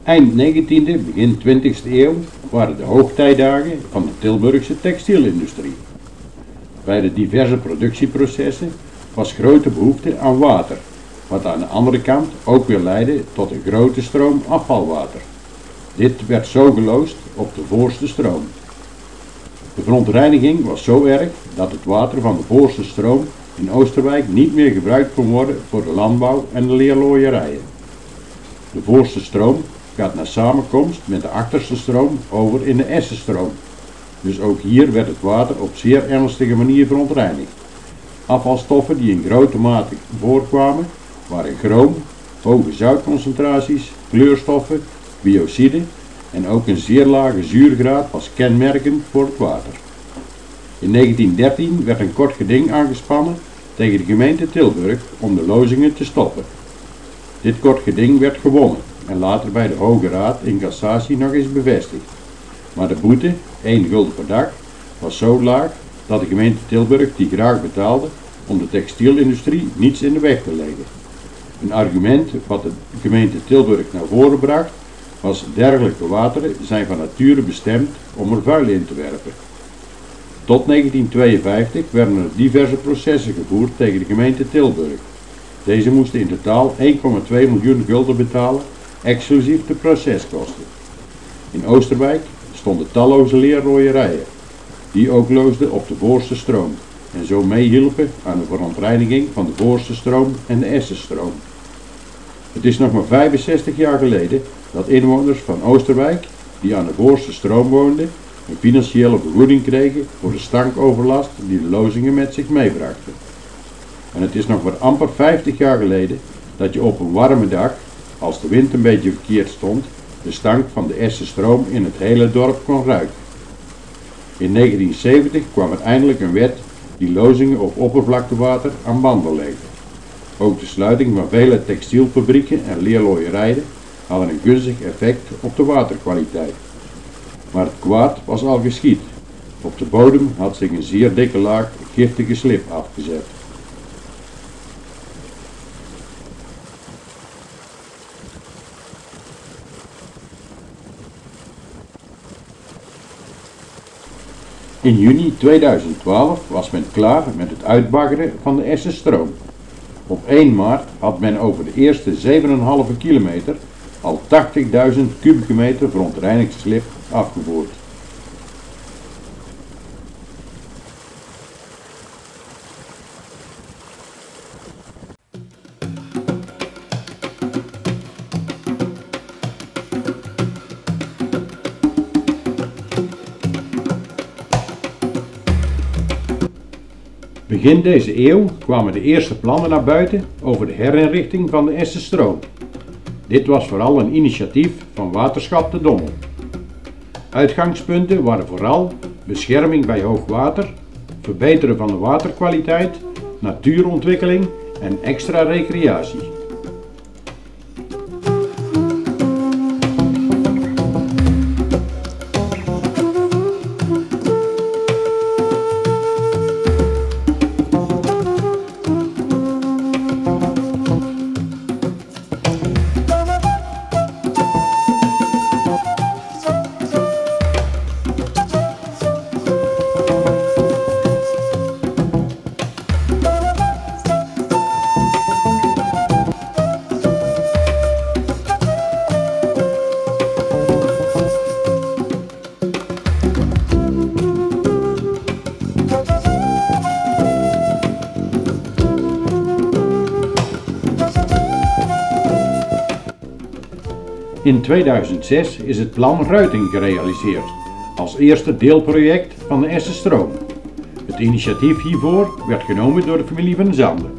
Eind 19e, begin 20e eeuw waren de hoogtijdagen van de Tilburgse textielindustrie. Bij de diverse productieprocessen was grote behoefte aan water, wat aan de andere kant ook weer leidde tot een grote stroom afvalwater. Dit werd zo geloosd op de voorste stroom. De verontreiniging was zo erg dat het water van de voorste stroom in Oosterwijk niet meer gebruikt kon worden voor de landbouw en de leerlooierijen. De voorste stroom gaat na samenkomst met de achterste stroom over in de essenstroom. Dus ook hier werd het water op zeer ernstige manier verontreinigd. Afvalstoffen die in grote mate voorkwamen waren chroom, hoge zoutconcentraties, kleurstoffen, biociden en ook een zeer lage zuurgraad was kenmerkend voor het water. In 1913 werd een kort geding aangespannen tegen de gemeente Tilburg om de lozingen te stoppen. Dit kort geding werd gewonnen en later bij de Hoge Raad in cassatie nog eens bevestigd. Maar de boete, 1 gulden per dag, was zo laag dat de gemeente Tilburg die graag betaalde om de textielindustrie niets in de weg te leggen. Een argument wat de gemeente Tilburg naar voren bracht was: dergelijke wateren zijn van nature bestemd om er vuil in te werpen. Tot 1952 werden er diverse processen gevoerd tegen de gemeente Tilburg. Deze moesten in totaal 1,2 miljoen gulden betalen, exclusief de proceskosten. In Oosterwijk stonden talloze leerlooierijen, die ook loosden op de voorste stroom en zo meehielpen aan de verontreiniging van de voorste stroom en de essenstroom. Het is nog maar 65 jaar geleden dat inwoners van Oosterwijk, die aan de voorste stroom woonden, een financiële vergoeding kregen voor de stankoverlast die de lozingen met zich meebrachten. En het is nog maar amper 50 jaar geleden dat je op een warme dag, als de wind een beetje verkeerd stond, de stank van de essenstroom in het hele dorp kon ruiken. In 1970 kwam er eindelijk een wet die lozingen op oppervlaktewater aan banden legde. Ook de sluiting van vele textielfabrieken en leerlooierijen hadden een gunstig effect op de waterkwaliteit. Maar het kwaad was al geschied. Op de bodem had zich een zeer dikke laag giftige slib afgezet. In juni 2012 was men klaar met het uitbaggeren van de essenstroom. Op 1 maart had men over de eerste 7,5 kilometer al 80.000 kubieke meter verontreinigd slib afgevoerd. Begin deze eeuw kwamen de eerste plannen naar buiten over de herinrichting van de essenstroom. Dit was vooral een initiatief van Waterschap de Dommel. Uitgangspunten waren vooral bescherming bij hoogwater, verbeteren van de waterkwaliteit, natuurontwikkeling en extra recreatie. In 2006 is het plan Ruiting gerealiseerd, als eerste deelproject van de essenstroom. Het initiatief hiervoor werd genomen door de familie Van Zanden.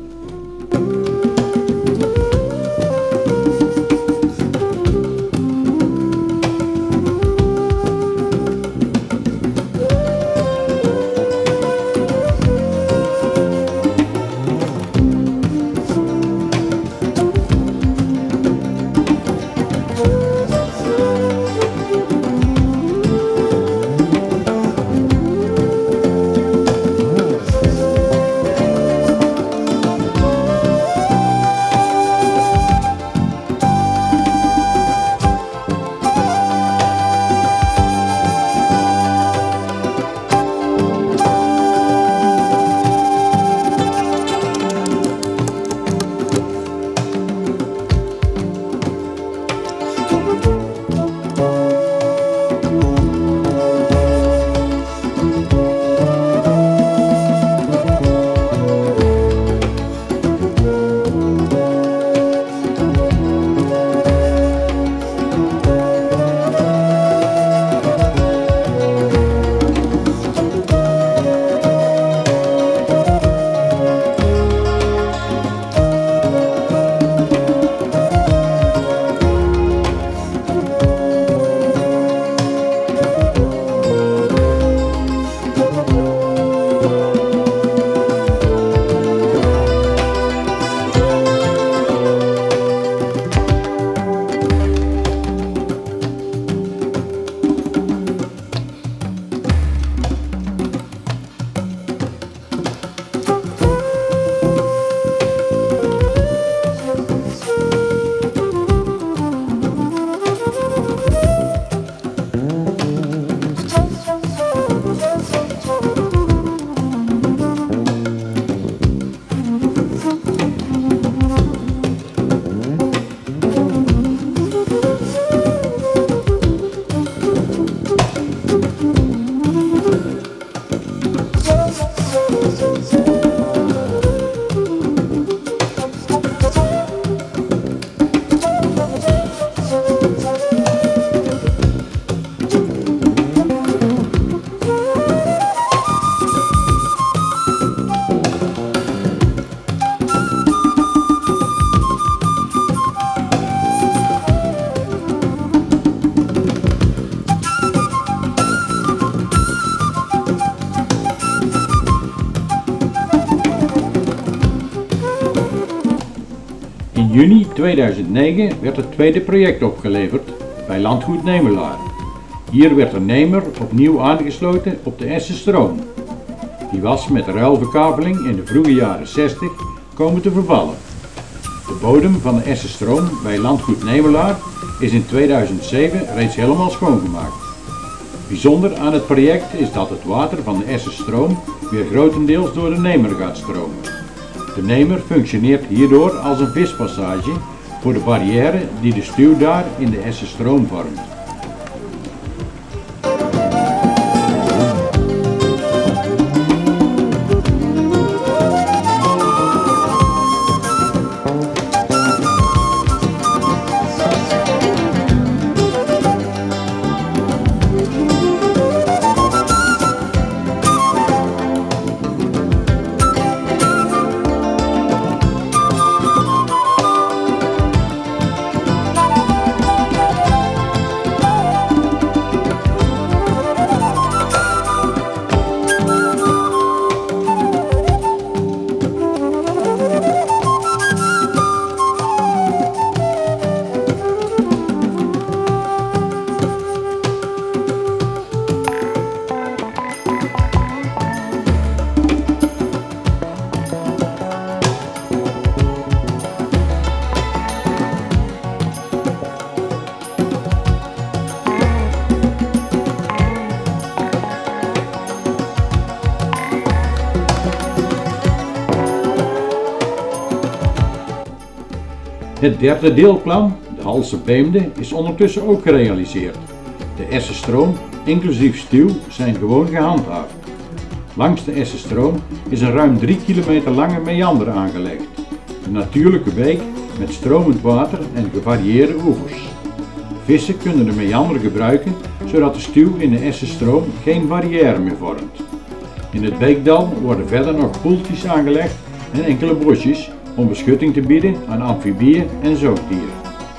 juni 2009 werd het tweede project opgeleverd bij Landgoed Nemelaar. Hier werd de Nemer opnieuw aangesloten op de Essenstroom. Die was met de ruilverkaveling in de vroege jaren 60 komen te vervallen. De bodem van de Essenstroom bij Landgoed Nemelaar is in 2007 reeds helemaal schoongemaakt. Bijzonder aan het project is dat het water van de Essenstroom weer grotendeels door de Nemer gaat stromen. De Nemer functioneert hierdoor als een vispassage voor de barrière die de stuw daar in de Essenstroom vormt. Het derde deelplan, de Halse-Beemde, is ondertussen ook gerealiseerd. De Essenstroom, inclusief stuw, zijn gewoon gehandhaafd. Langs de Essenstroom is een ruim 3 kilometer lange meander aangelegd. Een natuurlijke beek met stromend water en gevarieerde oevers. Vissen kunnen de meander gebruiken, zodat de stuw in de Essenstroom geen barrière meer vormt. In het beekdal worden verder nog poeltjes aangelegd en enkele bosjes om beschutting te bieden aan amfibieën en zoogdieren.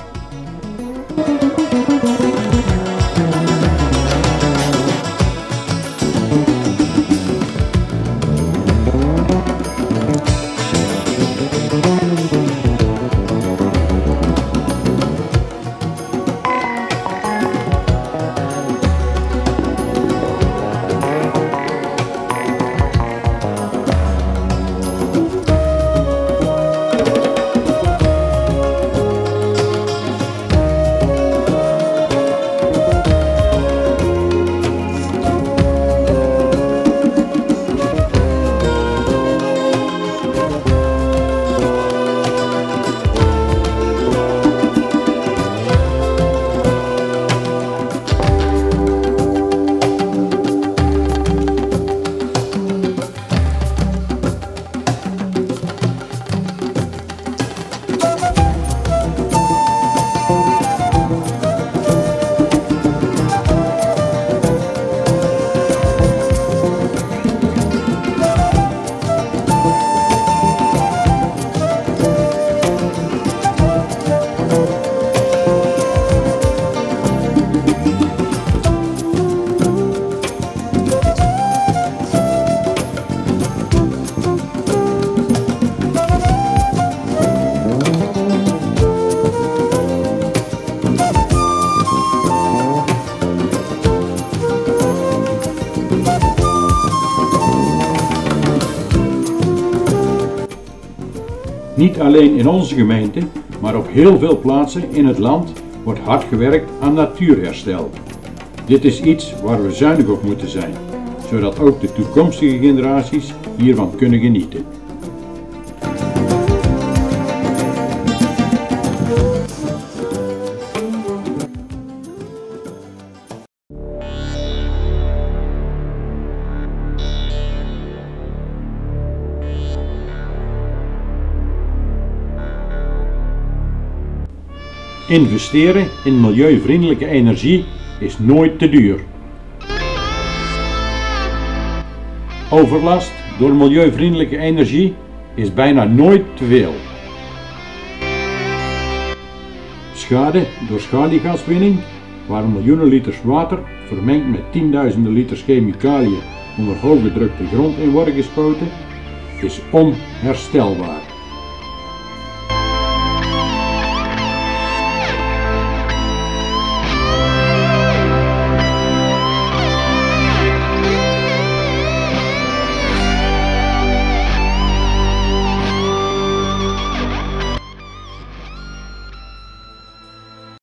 Niet alleen in onze gemeente, maar op heel veel plaatsen in het land wordt hard gewerkt aan natuurherstel. Dit is iets waar we zuinig op moeten zijn, zodat ook de toekomstige generaties hiervan kunnen genieten. Investeren in milieuvriendelijke energie is nooit te duur. Overlast door milieuvriendelijke energie is bijna nooit te veel. Schade door schaliegaswinning, waar miljoenen liters water vermengd met tienduizenden liters chemicaliën onder hoge druk de grond in worden gespoten, is onherstelbaar.